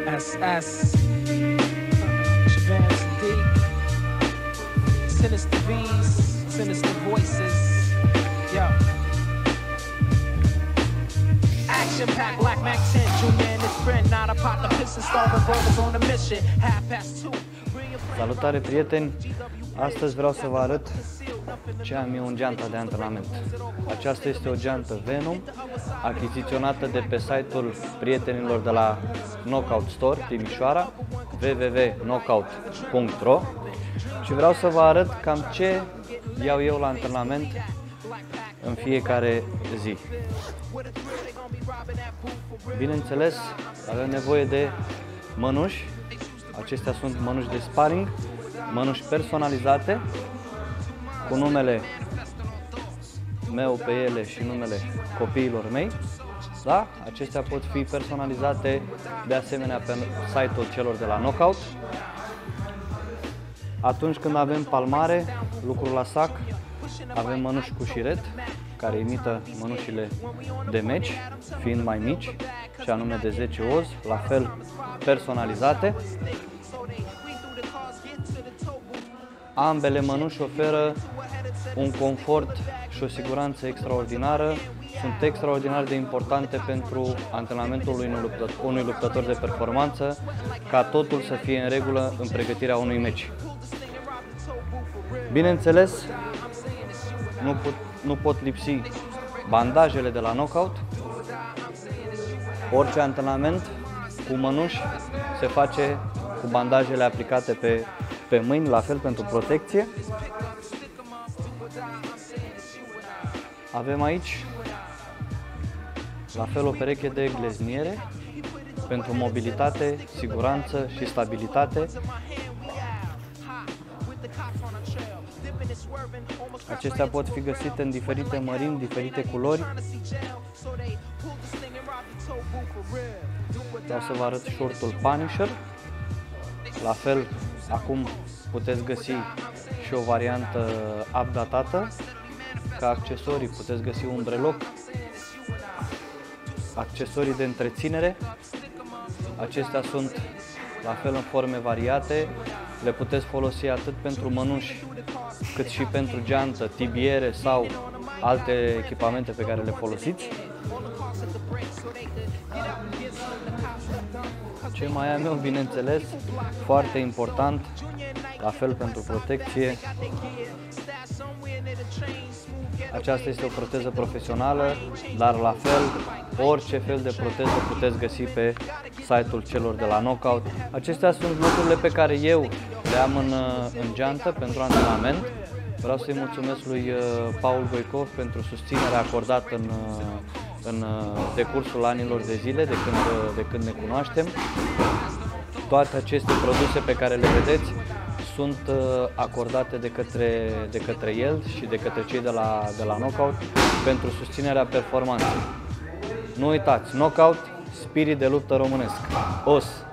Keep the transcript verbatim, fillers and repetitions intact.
S S Shabazz D Sinister Bees, Sinister Voices. Yo. Action pack, Black Max ten, Junior and his friend, not a partner, piston star, revolvers on a mission. Half past two. Salutare, prieteni! Astăzi vreau să vă arăt ce am eu în geanta de antrenament. Aceasta este o geantă Venom, achiziționată de pe site-ul prietenilor de la Knockout Store Timișoara, w w w punct knockout punct ro, și vreau să vă arăt cam ce iau eu la antrenament în fiecare zi. Bineînțeles, avem nevoie de mănuși. Acestea sunt mănuși de sparring, mănuși personalizate cu numele meu pe ele și numele copiilor mei. Da? Acestea pot fi personalizate de asemenea pe site-ul celor de la Knockout. Atunci când avem palmare, lucru la sac, avem mănuși cu șiret, care imită mănușile de meci, fiind mai mici, și anume de zece oz, la fel personalizate. Ambele mănuși oferă un confort și o siguranță extraordinară, sunt extraordinar de importante pentru antrenamentul unui luptător, unui luptător de performanță, ca totul să fie în regulă în pregătirea unui meci. Bineînțeles, nu pot, nu pot lipsi bandajele de la Knockout. Orice antrenament cu mănuși se face cu bandajele aplicate pe, pe mâini, la fel pentru protecție. Avem aici, la fel, o pereche de glezniere pentru mobilitate, siguranță și stabilitate. Acestea pot fi găsite în diferite mărimi, diferite culori. Vreau să vă arăt shortul Punisher. La fel, acum puteți găsi și o variantă updatată. Ca accesorii puteți găsi un breloc, accesorii de întreținere. Acestea sunt la fel în forme variate. Le puteți folosi atât pentru mănuși cât și pentru geantă, tibiere sau alte echipamente pe care le folosiți. Ce mai am eu, bineînțeles, foarte important, la fel pentru protecție. Aceasta este o proteză profesională, dar la fel, orice fel de proteză puteți găsi pe site-ul celor de la Knockout. Acestea sunt lucrurile pe care eu le am în, în geantă pentru antrenament. Vreau să-i mulțumesc lui Paul Goicov pentru susținerea acordată în, în decursul anilor de zile de când, de când ne cunoaștem. Toate aceste produse pe care le vedeți sunt acordate de către, de către el și de către cei de la, de la Knockout pentru susținerea performanței. Nu uitați, Knockout, spirit de luptă românesc. Os!